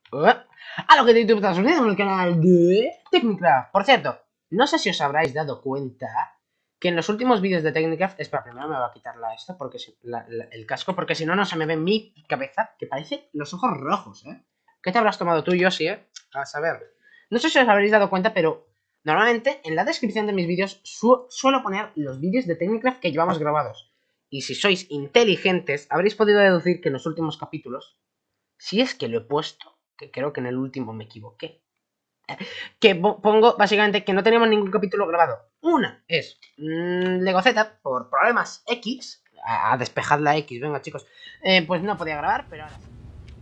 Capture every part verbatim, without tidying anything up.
A lo que de YouTube estás uniendo en el canal de Technicraft. Por cierto, no sé si os habréis dado cuenta que en los últimos vídeos de Technicraft, espera, primero me voy a quitar la esto porque si, la, la, el casco, porque si no, no se me ve mi cabeza, que parece los ojos rojos, ¿eh? ¿Qué te habrás tomado tú, Yoshi, eh? A saber. No sé si os habréis dado cuenta, pero normalmente en la descripción de mis vídeos su suelo poner los vídeos de Technicraft que llevamos grabados. Y si sois inteligentes, habréis podido deducir que en los últimos capítulos, si es que lo he puesto, que creo que en el último me equivoqué, que pongo básicamente que no tenemos ningún capítulo grabado. Una es mmm, Lego Z, por problemas X, a, a despejar la X, venga chicos, eh, pues no podía grabar, pero ahora sí.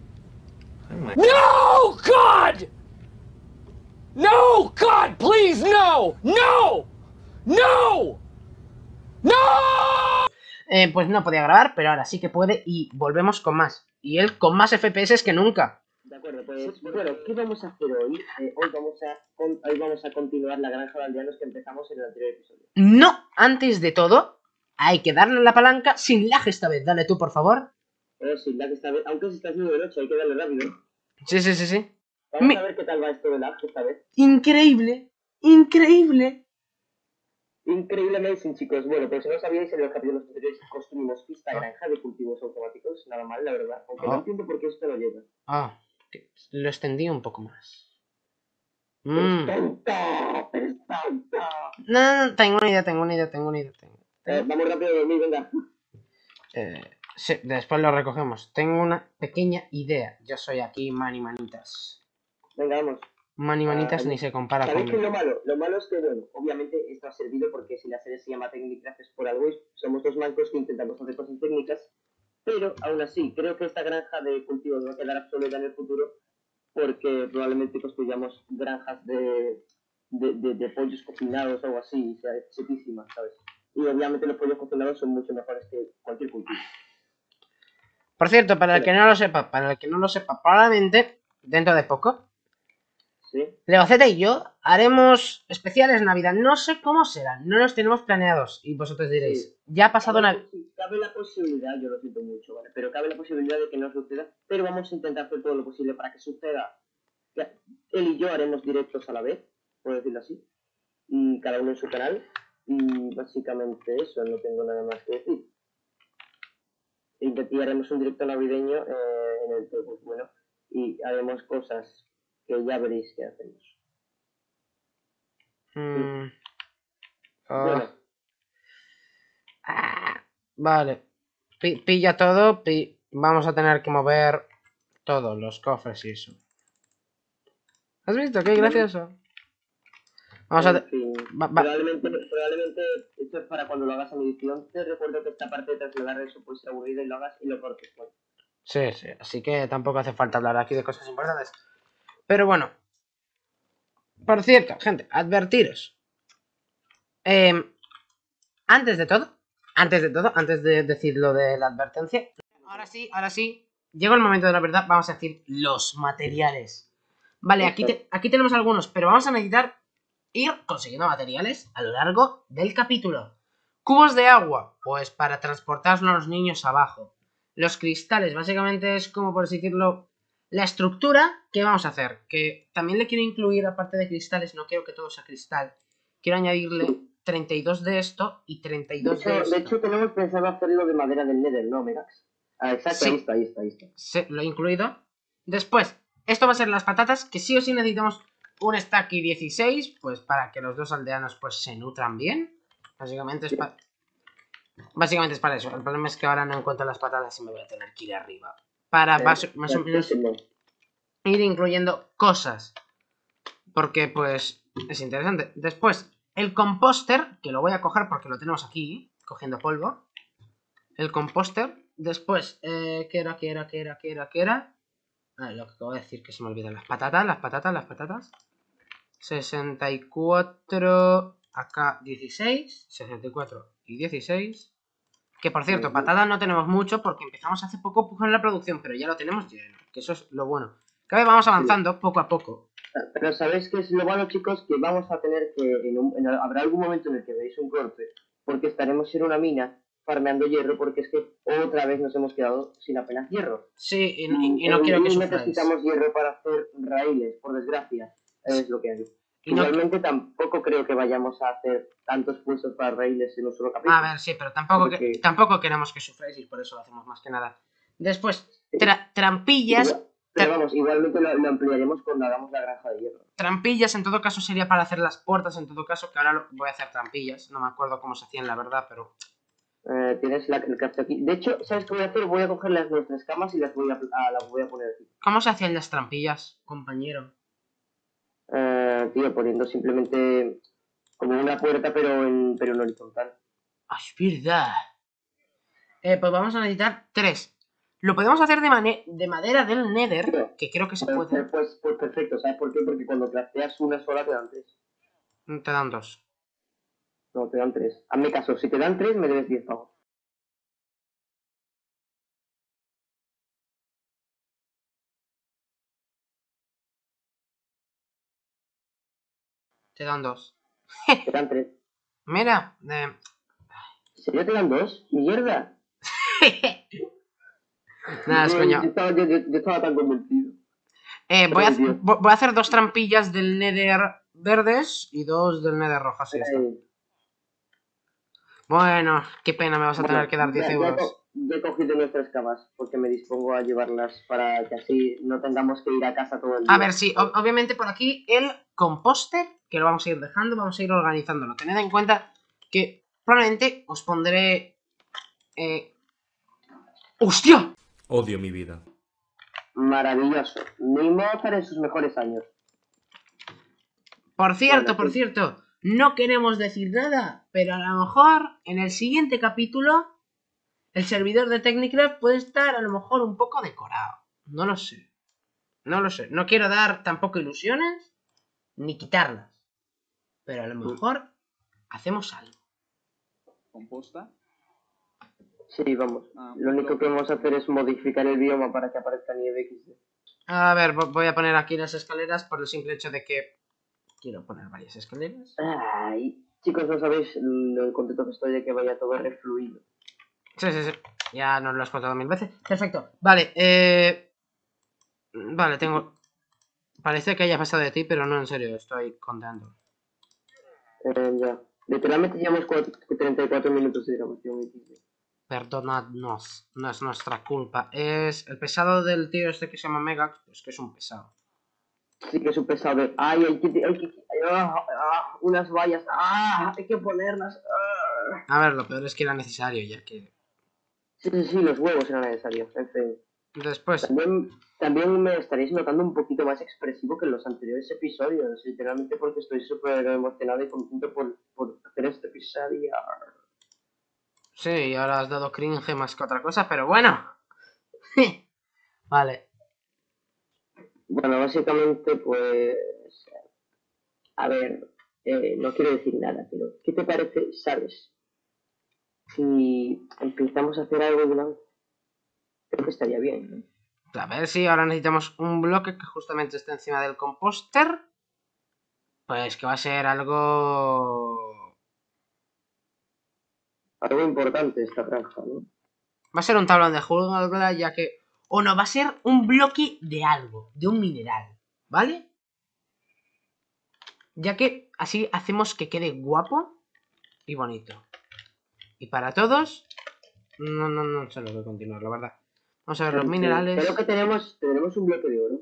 No, God! No, God, please, no! No! No! ¡No! Eh, pues no podía grabar, pero ahora sí que puede y volvemos con más. Y él con más F P S que nunca. De acuerdo, pues bueno, ¿qué vamos a hacer hoy? Eh, hoy, vamos a, con, hoy vamos a continuar la granja de aldeanos que empezamos en el anterior episodio. No, antes de todo, hay que darle la palanca sin lag esta vez. Dale tú, por favor. Oh, sin lag esta vez, aunque se está haciendo de noche, hay que darle rápido. Sí, sí, sí, sí. Vamos Mi... a ver qué tal va esto de lag esta vez. Increíble, increíble. Increíble amazing, chicos. Bueno, pues si no sabíais, en los capítulos anteriores construimos pista granja de cultivos automáticos. Nada mal, la verdad. Aunque oh. no entiendo por qué esto no llega. Ah, lo extendí un poco más. Mm. ¡Es tonto! ¡Es tonto! No, no, tengo una idea, tengo una idea, tengo una idea. Tengo, tengo... Eh, vamos rápido a dormir, venga. Eh, sí, después lo recogemos. Tengo una pequeña idea. Yo soy aquí Mani Manitas. Venga, vamos. Mani Manitas ah, ni se compara con conmigo. Lo malo? Lo malo es que, bueno, obviamente esto ha servido porque si la serie se llama Technicraft es por algo y somos dos mancos que intentamos hacer cosas técnicas, pero aún así, creo que esta granja de cultivos va a quedar obsoleta en el futuro porque probablemente construyamos granjas de, de, de, de pollos cocinados o algo así, o sea, chetísimas, ¿sabes? Y obviamente los pollos cocinados son mucho mejores que cualquier cultivo. Por cierto, para el que no lo sepa, para el que no lo sepa, probablemente dentro de poco, ¿sí? Lego Z y yo haremos especiales Navidad. No sé cómo serán, no los tenemos planeados. Y vosotros diréis, sí. Ya ha pasado Navidad. Navidad. Cabe la posibilidad, yo lo siento mucho, ¿vale? Pero cabe la posibilidad de que no suceda. Pero vamos a intentar hacer todo lo posible para que suceda. Él y yo haremos directos a la vez, por decirlo así. Y cada uno en su canal. Y básicamente eso, no tengo nada más que decir. Y haremos un directo navideño eh, en el que, pues bueno, y haremos cosas que ya veréis que hacemos. Mm. Oh. Bueno. Ah, vale. P pilla todo. Pi Vamos a tener que mover todos los cofres y eso. ¿Has visto? Qué gracioso. Vamos en a... Fin, va, va. Probablemente, probablemente esto es para cuando lo hagas en edición. Te recuerdo que esta parte de trasladar eso puede ser aburrida y lo hagas y lo cortes. Bueno. Sí, sí. Así que tampoco hace falta hablar aquí de cosas importantes. Pero bueno. Por cierto, gente, advertiros. Eh, antes de todo, antes de todo, antes de decir lo de la advertencia, ahora sí, ahora sí, llegó el momento de la verdad, vamos a decir los materiales. Vale, aquí, te, aquí tenemos algunos, pero vamos a necesitar ir consiguiendo materiales a lo largo del capítulo. Cubos de agua, pues para transportar a los niños abajo. Los cristales, básicamente es como por así decirlo... La estructura, ¿qué vamos a hacer? Que también le quiero incluir, aparte de cristales, no quiero que todo sea cristal. Quiero añadirle treinta y dos de esto y treinta y dos de, de esto. De hecho, tenemos pensado hacerlo de madera del Nether, ¿no, Megax? Ah, exacto, sí. ahí está, ahí está, ahí está. Sí, lo he incluido. Después, esto va a ser las patatas, que sí o sí necesitamos un stack y dieciséis, pues para que los dos aldeanos pues se nutran bien. Básicamente es sí. para... Básicamente es para eso. El problema es que ahora no encuentro las patatas y me voy a tener que ir arriba. Para más, más o menos ir incluyendo cosas. Porque pues es interesante. Después, el composter, que lo voy a coger porque lo tenemos aquí, cogiendo polvo. El composter. Después, eh, ¿qué era, qué era, qué era, qué era, qué era? Ah, lo que acabo de decir que se me olvidan. Las patatas, las patatas, las patatas. sesenta y cuatro, acá dieciséis, sesenta y cuatro y dieciséis. Que por cierto, patatas no tenemos mucho porque empezamos hace poco con la producción, pero ya lo tenemos lleno, que eso es lo bueno. Cada vez vamos avanzando sí. poco a poco. Pero ¿sabéis qué es lo bueno, chicos? Que vamos a tener que, en un, en, habrá algún momento en el que veáis un corte, porque estaremos en una mina farmeando hierro porque es que otra vez nos hemos quedado sin apenas hierro. Sí, y, y- y no quiero que y sufráis. necesitamos hierro para hacer raíles, por desgracia. Es lo que hay. Y no- Igualmente tampoco creo que vayamos a hacer tantos puestos para raíles en un solo capítulo. A ver, sí, pero tampoco, que, Porque- tampoco queremos que sufráis y por eso lo hacemos más que nada. Después, tra- trampillas. Igual- pero tra- vamos, igualmente lo, lo ampliaremos cuando hagamos la granja de hierro. trampillas en todo caso sería para hacer las puertas, en todo caso, que ahora lo- voy a hacer trampillas. No me acuerdo cómo se hacían, la verdad, pero... Eh, tienes la, el café aquí. De hecho, ¿sabes qué voy a hacer? Voy a coger las nuestras camas y las voy a, a- las voy a poner aquí. ¿Cómo se hacían las trampillas, compañero? Eh, tío, poniendo simplemente como una puerta, pero en, pero en horizontal. Ah, es verdad. Eh, pues vamos a necesitar tres. Lo podemos hacer de, mane- de madera del Nether, que creo que se Pues, puede. pues, pues perfecto, ¿sabes por qué? Porque cuando crafteas una sola te dan tres. Te dan dos. No, te dan tres. Hazme caso, si te dan tres, me debes diez pavos. Te dan dos. Te dan tres. Mira. eh, ¿En serio te dan dos? ¡Mierda! Nada, es Yo- coño. Yo estaba, yo, yo- yo estaba tan convencido. Eh, voy, a, Ay, Dios. vo- voy a hacer dos trampillas del Nether verdes y dos del Nether rojas. Y ya está. Eh, Bueno, qué pena, me vas a bueno, tener que dar diez ya- ya he euros. co- Ya he cogido nuestras camas porque me dispongo a llevarlas para que así no tengamos que ir a casa todo el día. A ver, sí, o- obviamente por aquí el composter, que lo vamos a ir dejando, vamos a ir organizándolo. Tened en cuenta que probablemente os pondré... Eh... ¡Hostia! Odio mi vida. Maravilloso. Ni Mozart en sus mejores años. Por cierto, Bueno, por sí. cierto, no queremos decir nada, pero a lo mejor en el siguiente capítulo el servidor de Technicraft puede estar a lo mejor un poco decorado. No lo sé. No lo sé. No quiero dar tampoco ilusiones ni quitarlas. Pero a lo mejor hacemos algo. ¿Composta? Sí, vamos. Ah, Lo único que vamos a hacer es modificar el bioma para que aparezca nieve equis de. A ver, vo- voy a poner aquí las escaleras por el simple hecho de que quiero poner varias escaleras. Ay, chicos, no sabéis lo contento que estoy de que vaya todo refluido. Sí, sí, sí. Ya nos lo has contado mil veces. Perfecto. Vale, eh... Vale, tengo... Parece que haya pasado de ti, pero no, en serio, estoy contando. Eh, ya. Literalmente llevamos cuatro- treinta y cuatro minutos de grabación equis de. Perdonadnos, no es nuestra culpa. Es el pesado del tío este que se llama Megax, pues que es un pesado. Sí que es un pesado de... Ay, hay que... Hay que ah, ah, unas vallas. Ah, hay que ponerlas. Ah. A ver, lo peor es que era necesario, ya que... Sí, sí, sí, los huevos eran necesarios. En fin. Después... También, también me estaréis notando un poquito más expresivo que en los anteriores episodios, literalmente porque estoy súper emocionado y contento por, por hacer este episodio. Sí, ahora has dado cringe más que otra cosa, pero bueno. Vale. Bueno, básicamente, pues... A ver, eh, no quiero decir nada, pero ¿qué te parece, sabes? Si empezamos a hacer algo de una vez, creo que estaría bien, ¿no? A ver si ahora necesitamos un bloque que justamente esté encima del composter. Pues que va a ser algo... Algo importante esta granja, ¿no? Va a ser un tablón de jungla, ya que... O no, va a ser un bloque de algo, de un mineral, ¿vale? Ya que así hacemos que quede guapo y bonito. Y para todos... No, no, no sé lo que continuar, la verdad. Vamos a ver los minerales. Creo que tenemos, tenemos un bloque de oro.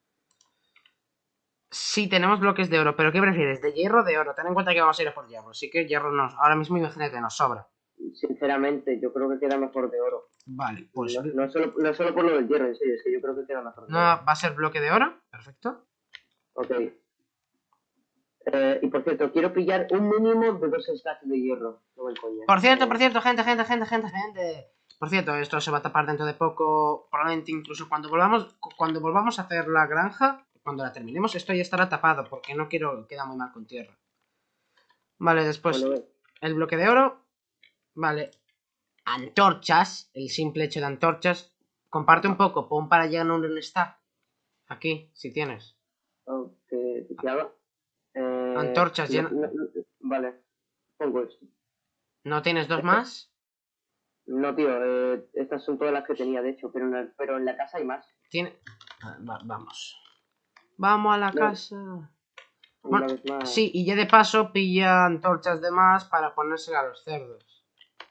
Sí, tenemos bloques de oro, pero ¿qué prefieres? ¿De hierro o de oro? Ten en cuenta que vamos a ir a por hierro, así que hierro nos... Ahora mismo imagínate, nos sobra. Sinceramente, yo creo que queda mejor de oro. Vale, pues... No, no, solo, no solo por lo del hierro, en serio, es que yo creo que queda mejor de No, oro. va a ser bloque de oro, perfecto. Ok. Eh, y por cierto, quiero pillar un mínimo de dos stacks de hierro. No me coña. Por cierto, por cierto, gente, gente, gente, gente, gente. Por cierto, esto se va a tapar dentro de poco. Probablemente incluso cuando volvamos, cuando volvamos a hacer la granja, cuando la terminemos, esto ya estará tapado, porque no quiero, queda muy mal con tierra. Vale, después Bueno, eh, el bloque de oro. Vale. Antorchas, el simple hecho de antorchas. Comparte un poco, pon para llegar a un stack. Aquí, si tienes. ok, ¿qué hago? Eh, Antorchas no, llena- no, no, vale, pongo esto. ¿No tienes dos más? No, tío, eh, estas son todas las que tenía, de hecho, pero en la, pero en la casa hay más. Tiene... Ah, va- vamos. Vamos a la No, casa. una Bueno, vez más. sí, y ya de paso pilla antorchas de más para ponérsela a los cerdos.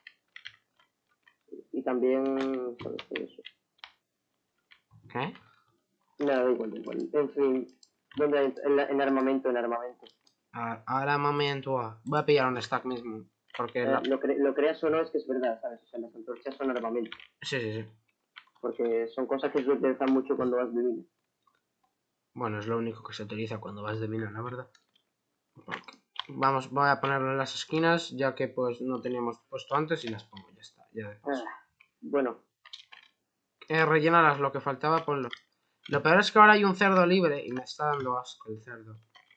Y también, ¿sabes qué es eso? ¿Qué? Nada, da igual, da igual. En fin, ¿dónde hay? En, la- en armamento, en armamento. A- Ahora momento. Voy a pillar un stack mismo. Porque Eh, la... lo, cre- lo creas o no, es que es verdad, ¿sabes? O sea, las antorchas son armamento. Sí, sí, sí. Porque son cosas que se utilizan mucho cuando vas de mina. Bueno, es lo único que se utiliza cuando vas de mina, la verdad. Vamos, voy a ponerlo en las esquinas, ya que pues no teníamos puesto antes y las pongo, ya está, ya de paso. Ah, bueno, Eh, rellenarás lo que faltaba, ponlo. Lo peor es que ahora hay un cerdo libre y me está dando asco el cerdo.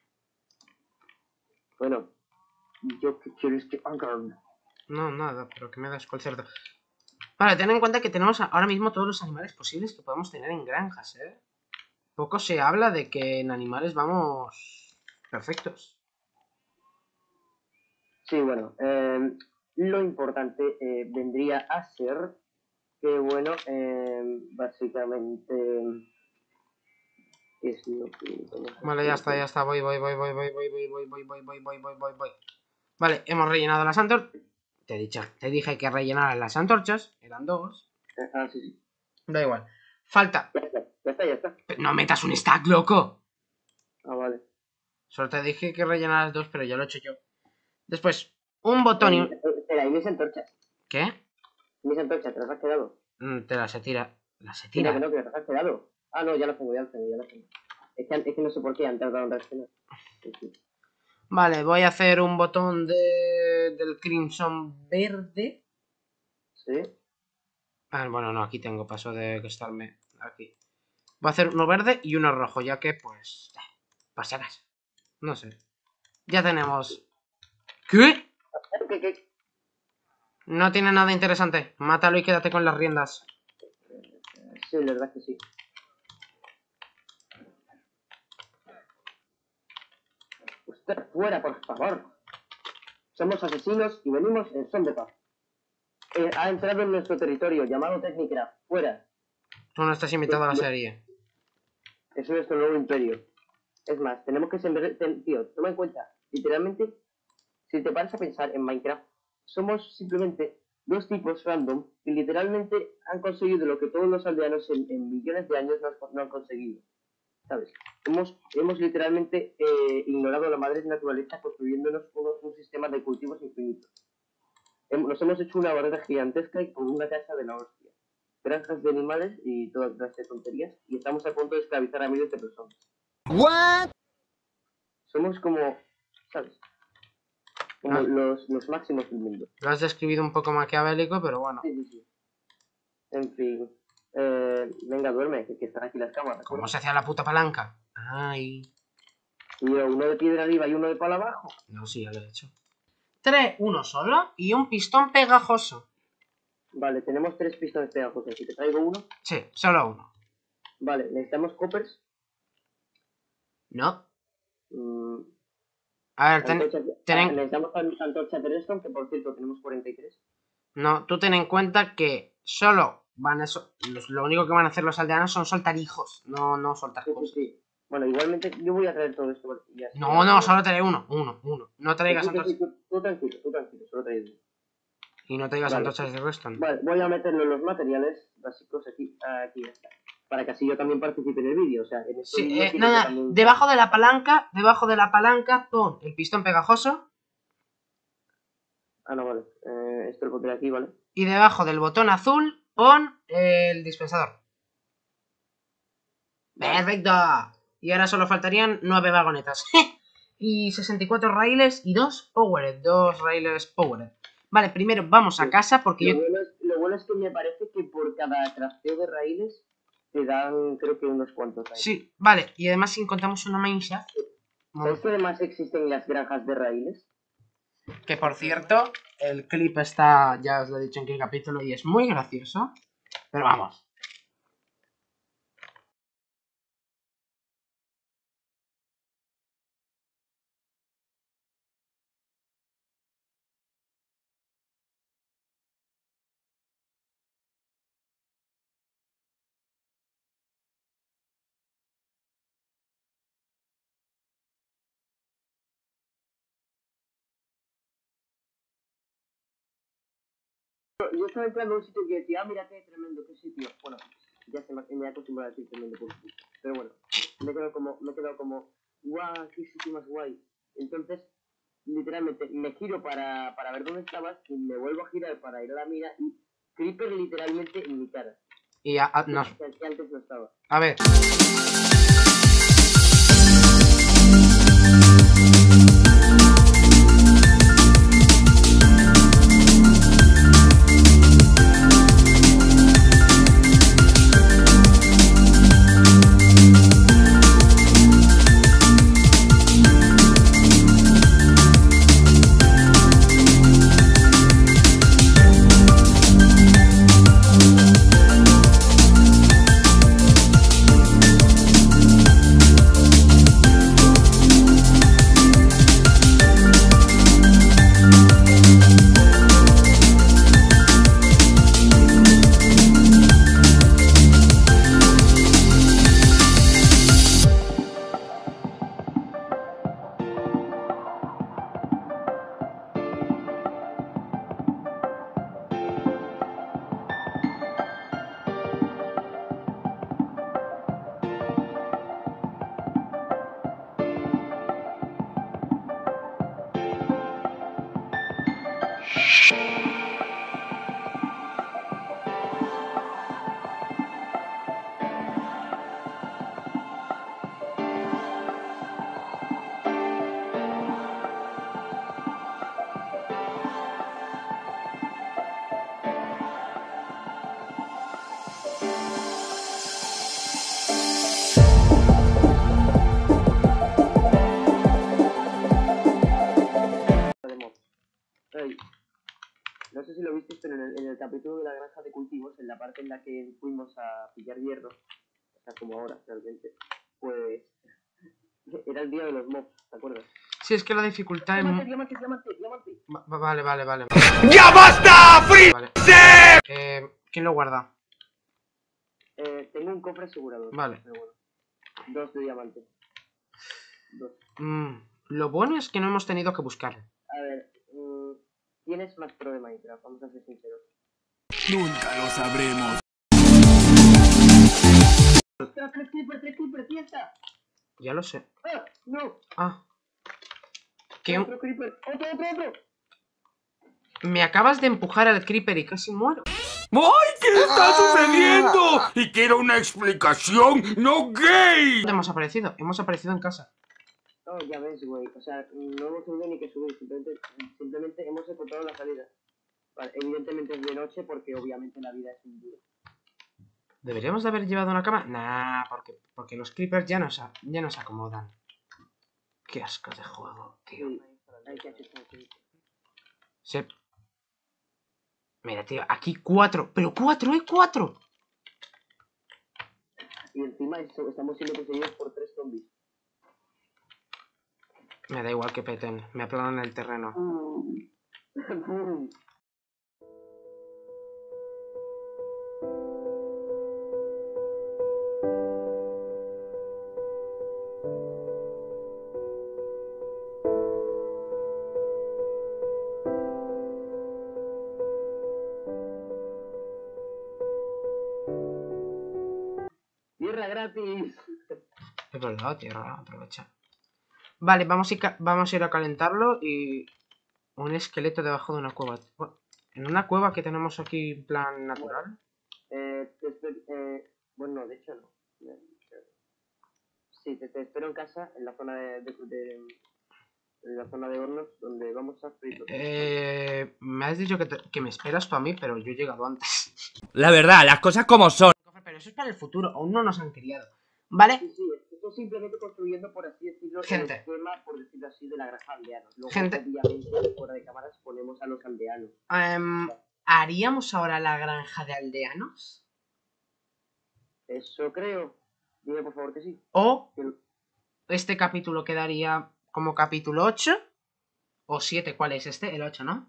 bueno. Yo que quiero es que hagan. No, nada, pero que me da asco el cerdo. Vale, ten en cuenta que tenemos ahora mismo todos los animales posibles que podemos tener en granjas, ¿eh? Poco se habla de que en animales vamos perfectos. Sí, bueno. Eh, lo importante eh, vendría a ser que, bueno, eh, básicamente es lo que vamos a Vale, ya hacer. está, ya está, voy, voy, voy, voy, voy, voy, voy, voy, voy, voy, voy, voy, voy, voy, voy. Vale, hemos rellenado las antorchas. Te he dicho, te dije que rellenaran las antorchas, eran dos. Eh, Ah, sí, sí. Da igual. Falta. Ya está, ya está, ya está. No metas un stack, loco. Ah, vale. Solo te dije que rellenaras dos, pero ya lo he hecho yo. Después, un Eh, botón y un... eh, espera, ¿y mis antorchas? ¿Qué? ¿Mis antorchas te las has quedado? Mm, Te la se tira. La se Mira que tira. no, que te las has quedado. Ah, no, ya las tengo, ya las tengo, ya las tengo. Es que, es que no sé por qué han tardado en reaccionar. En fin. Vale, voy a hacer un botón de... del Crimson verde. Sí. Ah, bueno, no, aquí tengo, paso de estarme aquí. Voy a hacer uno verde y uno rojo, ya que, pues... Por si acaso. No sé. Ya tenemos... ¿Qué? ¿Qué, qué? No tiene nada interesante. Mátalo y quédate con las riendas. Sí, la verdad que sí. Usted fuera, por favor. Somos asesinos y venimos en son de paz. Eh, ha entrado en nuestro territorio, llamado Technicraft. Fuera. Tú no estás invitado a la serie. Es nuestro nuevo imperio. Es más, tenemos que sembrar... ten- tío, toma en cuenta. Literalmente, si te paras a pensar en Minecraft, somos simplemente dos tipos random que literalmente han conseguido lo que todos los aldeanos en, en millones de años no, han- no han conseguido. ¿Sabes? Hemos, hemos literalmente eh, ignorado la madre naturaleza construyéndonos unos, un sistema de cultivos infinitos. Hem- Nos hemos hecho una barrera gigantesca y con una casa de la hostia. Granjas de animales y todas clase de tonterías. Y estamos a punto de esclavizar a miles de personas. What? Somos como, ¿sabes? Como Ah, los, los máximos del mundo. lo has describido un poco maquiavélico, pero bueno. Sí, sí, sí. En fin. Eh, venga, duerme, que, que están aquí las cámaras. ¿Cómo se hacía la puta palanca? Ay. Y uno de piedra arriba y uno de palo abajo. No, sí, ya lo he hecho. Tres, uno solo y un pistón pegajoso. Vale, tenemos tres pistones pegajosos. Si te traigo uno. Sí, solo uno. Vale, necesitamos coppers. No. Mm, A ver, ten, antorchas, ten ah, en- necesitamos an- antorchas de redstone, que por cierto tenemos cuarenta y tres. no, tú ten en cuenta que solo van a... so- los- lo único que van a hacer los aldeanos son soltar hijos, no, no soltar Sí, sí, cosas. sí. Bueno, igualmente yo voy a traer todo esto. Vale, y ya está. No, no, solo trae uno, uno, uno. No traigas Sí, sí, sí, antorchas... tú, tú tranquilo, tú tranquilo, solo traigo uno. Y no traigas Vale. antorchas de redstone. Vale, voy a meterlo en los materiales básicos aquí, aquí ya está. Para que así yo también participe en el vídeo, o sea, en este Sí, vídeo eh, quiero que nada, también... debajo de la palanca, debajo de la palanca pon el pistón pegajoso Ah, no, vale. Eh, esto lo pondré aquí, ¿vale? y debajo del botón azul pon el dispensador. Vale. ¡Perfecto! Y ahora solo faltarían nueve vagonetas. Y sesenta y cuatro raíles y dos powered, dos raíles powered. Vale, primero vamos a Sí. casa porque Lo yo... bueno, es, lo bueno es que me parece que por cada crafteo de raíles te dan, creo que unos cuantos raíles. Sí, vale, y además si encontramos una mineshaft... ¿Sabes que además existen las granjas de raíles? Que por cierto, el clip está, ya os lo he dicho en qué capítulo, y es muy gracioso. Pero vamos, yo estaba entrando a un sitio que decía, ah, mira qué tremendo, qué sitio. Bueno, ya se me, me he acostumbrado a decir tremendo por ti. Pero bueno, me he quedado como, me he quedado como, guau, qué sitio más guay. Entonces, literalmente, me giro para, para ver dónde estabas y me vuelvo a girar para ir a la mina y Creeper literalmente en mi cara. Y a, a, nos... Que, que antes no estaba. a ver. No sé si lo viste, pero en el, en el capítulo de la granja de cultivos, en la parte en la que fuimos a pillar hierro, o sea, como ahora realmente, pues era el día de los mobs, ¿te acuerdas? Sí, es que la dificultad es... Diamante, diamante, diamante, diamante. Va- vale, vale, vale. ¡Ya basta, Freezer! Vale. Eh, ¿quién lo guarda? Eh, tengo un cofre asegurador. Vale. Pero bueno. Dos de diamante. Dos. Mm, lo bueno es que no hemos tenido que buscarlo. A ver, mmm, tienes más pro de Minecraft, vamos a ser sinceros. Nunca lo sabremos. ¡Ostras, tres creepers, tres creepers, fiesta! Ya lo sé. ¡Ah, no! Ah. Que ¡Otro creeper! ¡Otro, otro, otro! me acabas de empujar al creeper y casi muero. ¡Ay, qué está sucediendo! Y quiero una explicación, no gay. ¿Dónde hemos aparecido? Hemos aparecido en casa. Oh, ya ves, güey. O sea, no hemos tenido ni que subir. Simplemente, simplemente hemos encontrado la salida. Vale, evidentemente es de noche porque obviamente la vida es un duro. ¿Deberíamos de haber llevado una cama? Nah, porque, porque los creepers ya nos, ya nos acomodan. Qué asco de juego, tío. Sí, hay que hacer como que... Se... Mira, tío, aquí cuatro. ¡Pero cuatro, eh! ¡Cuatro! Y encima eso, estamos siendo perseguidos por tres zombies. Me da igual que peten. Me aplanan el terreno. Mm. ¡Tierra gratis! Es verdad, tierra, aprovecha. Vale, vamos a, ir vamos a ir a calentarlo y... Un esqueleto debajo de una cueva. Bueno, en una cueva que tenemos aquí en plan natural. Eh, te espero, eh, bueno, no, de hecho no. Sí, te, te espero en casa, en la zona de, de, de en la zona de hornos, donde vamos a fritos. Eh, me has dicho que, te, que me esperas tú a mí, pero yo he llegado antes. La verdad, las cosas como son. Pero eso es para el futuro, aún no nos han criado. ¿Vale? Sí, sí, esto es simplemente construyendo, por así decirlo, Gente. el esquema, por decirlo así, de la granja aldeanos. Luego, Gente. obviamente, fuera de cámaras ponemos a los aldeanos. Um, ¿Haríamos ahora la granja de aldeanos? Eso creo. Dime por favor que sí. ¿O Que... este capítulo quedaría como capítulo ocho? ¿O siete? ¿Cuál es este? El ocho, ¿no?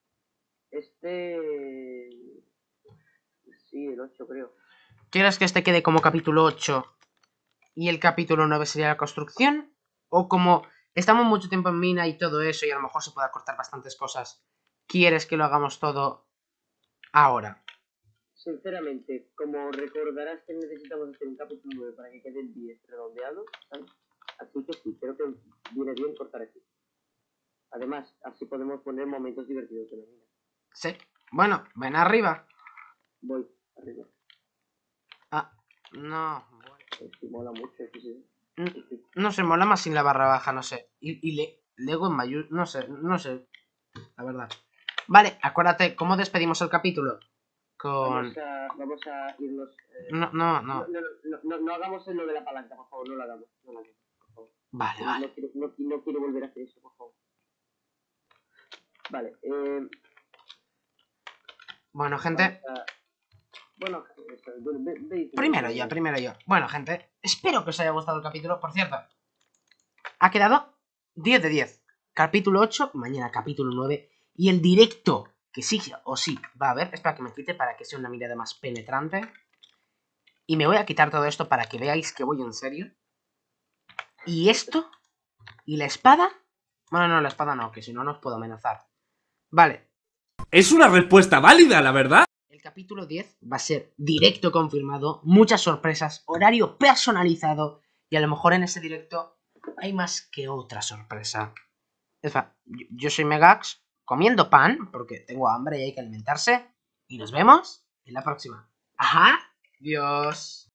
Este... Sí, el ocho creo. ¿Quieres que este quede como capítulo ocho y el capítulo nueve sería la construcción? ¿O como estamos mucho tiempo en mina y todo eso y a lo mejor se pueda cortar bastantes cosas, quieres que lo hagamos todo Ahora. Sinceramente, como recordarás que necesitamos hacer un capítulo nueve para que quede el diez redondeado, ¿sabes? Así que sí, creo que viene bien cortar aquí. Además, así podemos poner momentos divertidos de la vida. Sí. Bueno, ven arriba. Voy, arriba. Ah, no. Bueno. Eh, sí, mola mucho, sí, sí. Mm, No sé, mola más sin la barra baja, no sé. Y, y le, Lego en mayúsculas, no sé, no sé. La verdad. Vale, acuérdate, ¿cómo despedimos el capítulo? Con... Vamos a, vamos a irnos... Eh... No, no, No, no. no, no, no, no hagamos lo de la palanca, por favor, no lo hagamos. No lo hagamos, por favor. Vale, No, vale. no, quiero, no, no quiero volver a hacer eso, por favor. Vale, eh... Bueno, gente. vamos a- Bueno, eso, ve- ve- ve- Primero yo, primero yo. Bueno, gente, espero que os haya gustado el capítulo. Por cierto, ha quedado diez de diez. Capítulo ocho, mañana capítulo nueve. Y el directo, que sí o sí va a haber. Espera que me quite para que sea una mirada más penetrante. Y me voy a quitar todo esto para que veáis que voy en serio. Y esto, y la espada. Bueno, no, la espada no, que si no, no os puedo amenazar. Vale. Es una respuesta válida, la verdad. El capítulo diez va a ser directo confirmado, muchas sorpresas, horario personalizado y a lo mejor en ese directo hay más que otra sorpresa. Efa, yo, yo soy Megax, comiendo pan porque tengo hambre y hay que alimentarse y nos vemos en la próxima. Ajá, adiós.